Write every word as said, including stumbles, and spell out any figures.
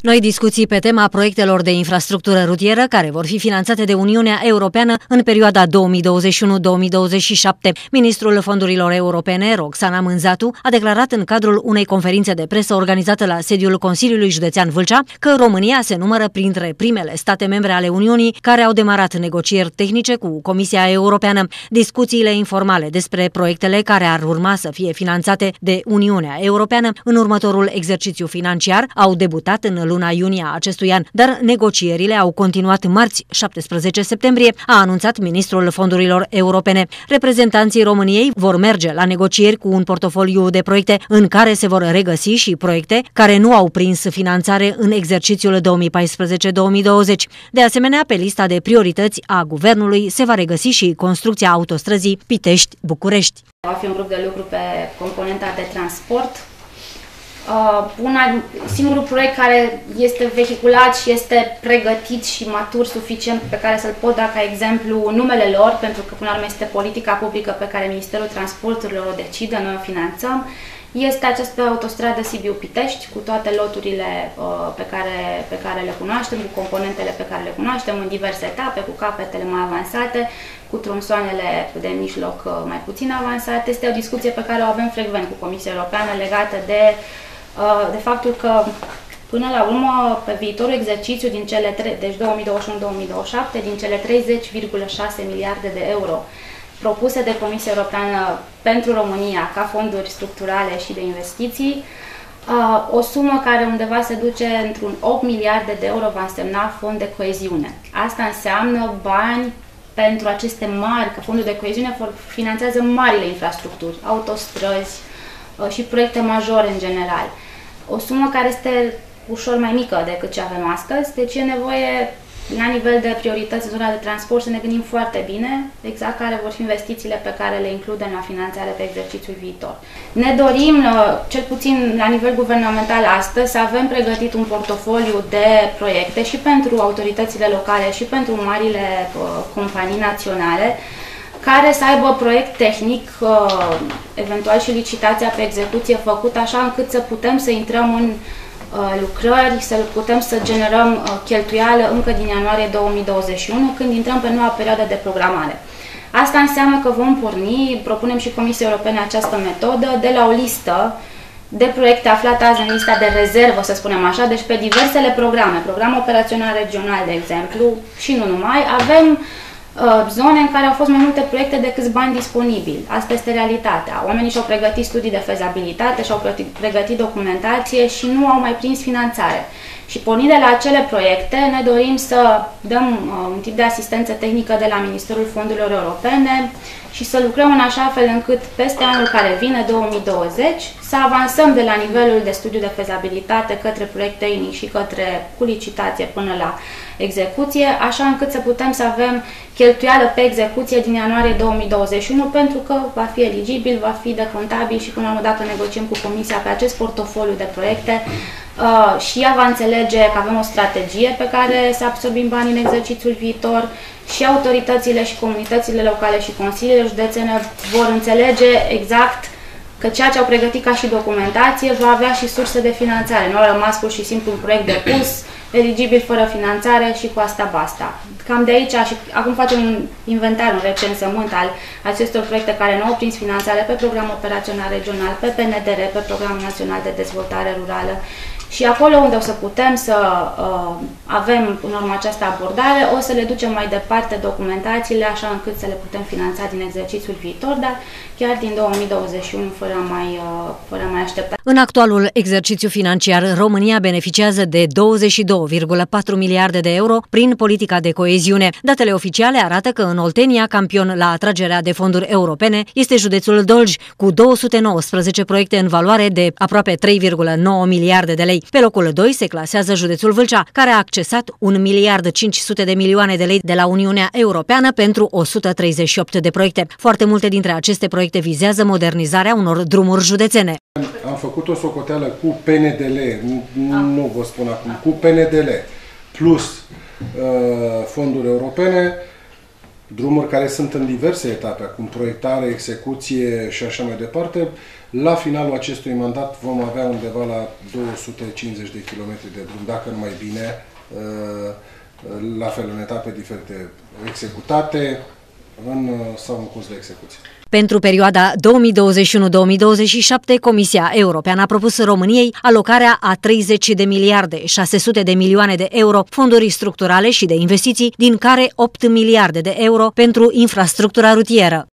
Noi discuții pe tema proiectelor de infrastructură rutieră care vor fi finanțate de Uniunea Europeană în perioada două mii douăzeci și unu două mii douăzeci și șapte. Ministrul Fondurilor Europene, Roxana Mânzatu, a declarat în cadrul unei conferințe de presă organizată la sediul Consiliului Județean Vâlcea că România se numără printre primele state membre ale Uniunii care au demarat negocieri tehnice cu Comisia Europeană. Discuțiile informale despre proiectele care ar urma să fie finanțate de Uniunea Europeană în următorul exercițiu financiar au debutat în luna iunie a acestui an, dar negocierile au continuat marți, șaptesprezece septembrie, a anunțat Ministrul Fondurilor Europene. Reprezentanții României vor merge la negocieri cu un portofoliu de proiecte în care se vor regăsi și proiecte care nu au prins finanțare în exercițiul două mii paisprezece două mii douăzeci. De asemenea, pe lista de priorități a Guvernului se va regăsi și construcția autostrăzii Pitești-București. Va fi un grup de lucru pe componenta de transport. Uh, una, singurul proiect care este vehiculat și este pregătit și matur suficient pe care să-l pot da ca exemplu numele lor, pentru că până la urmă este politica publică pe care Ministerul Transporturilor o decide, noi o finanțăm, este această autostradă Sibiu-Pitești cu toate loturile uh, pe, care, pe care le cunoaștem, cu componentele pe care le cunoaștem în diverse etape, cu capetele mai avansate, cu tronsoanele de mijloc uh, mai puțin avansate. Este o discuție pe care o avem frecvent cu Comisia Europeană legată de de faptul că până la urmă, pe viitorul exercițiu din cele trei, deci două mii douăzeci și unu două mii douăzeci și șapte, din cele treizeci virgulă șase miliarde de euro propuse de Comisia Europeană pentru România ca fonduri structurale și de investiții, o sumă care undeva se duce într-un opt miliarde de euro va însemna fond de coeziune. Asta înseamnă bani pentru aceste mari, că fondul de coeziune finanțează marile infrastructuri, autostrăzi și proiecte majore în general. O sumă care este ușor mai mică decât ce avem astăzi, deci e nevoie, la nivel de priorități, zona de transport, să ne gândim foarte bine exact care vor fi investițiile pe care le includem la finanțare pe exercițiul viitor. Ne dorim, cel puțin la nivel guvernamental astăzi, să avem pregătit un portofoliu de proiecte și pentru autoritățile locale și pentru marile companii naționale, care să aibă proiect tehnic, eventual și licitația pe execuție făcută așa încât să putem să intrăm în lucrări, să putem să generăm cheltuială încă din ianuarie două mii douăzeci și unu, când intrăm pe noua perioadă de programare. Asta înseamnă că vom porni, propunem și Comisiei Europene această metodă, de la o listă de proiecte aflate azi în lista de rezervă, să spunem așa, deci pe diversele programe, program operațional regional, de exemplu, și nu numai, avem zone în care au fost mai multe proiecte decât bani disponibili. Asta este realitatea. Oamenii și-au pregătit studii de fezabilitate, și-au pregătit documentație și nu au mai prins finanțare. Și pornind de la acele proiecte, ne dorim să dăm uh, un tip de asistență tehnică de la Ministerul Fondurilor Europene și să lucrăm în așa fel încât peste anul care vine, două mii douăzeci, să avansăm de la nivelul de studiu de fezabilitate către proiect tehnic și către cu licitație până la execuție, așa încât să putem să avem cheltuială pe execuție din ianuarie două mii douăzeci și unu, pentru că va fi eligibil, va fi decontabil și până la urmă, dacă negociem cu Comisia pe acest portofoliu de proiecte, Uh, și ea va înțelege că avem o strategie pe care să absorbim banii în exercițiul viitor și autoritățile și comunitățile locale și consiliile județene vor înțelege exact că ceea ce au pregătit ca și documentație va avea și surse de finanțare. Nu a rămas pur și simplu un proiect depus, eligibil fără finanțare și cu asta basta. Cam de aici, și acum facem un inventar, un recensământ al acestor proiecte care nu au prins finanțare pe program operațional regional, pe P N D R, pe Programul Național de Dezvoltare Rurală. Și acolo unde o să putem să uh, avem în urmă această abordare, o să le ducem mai departe documentațiile, așa încât să le putem finanța din exercițiul viitor, dar chiar din două mii douăzeci și unu, fără a mai, uh, fără a mai aștepta. În actualul exercițiu financiar, România beneficiază de douăzeci și două virgulă patru miliarde de euro prin politica de coeziune. Datele oficiale arată că în Oltenia, campion la atragerea de fonduri europene, este județul Dolj, cu două sute nouăsprezece proiecte în valoare de aproape trei virgulă nouă miliarde de lei. Pe locul doi se clasează județul Vâlcea, care a accesat un miliard cinci sute de milioane de lei de la Uniunea Europeană pentru o sută treizeci și opt de proiecte. Foarte multe dintre aceste proiecte vizează modernizarea unor drumuri județene. Am făcut o socoteală cu P N D L, nu vă spun acum, cu P N D L plus uh, fonduri europene, drumuri care sunt în diverse etape, acum proiectare, execuție și așa mai departe. La finalul acestui mandat vom avea undeva la două sute cincizeci de kilometri de drum, dacă nu mai bine, la fel în etape diferite, executate în, sau în curs de execuție. Pentru perioada două mii douăzeci și unu două mii douăzeci și șapte, Comisia Europeană a propus României alocarea a treizeci de miliarde șase sute de milioane de euro fonduri structurale și de investiții, din care opt miliarde de euro pentru infrastructura rutieră.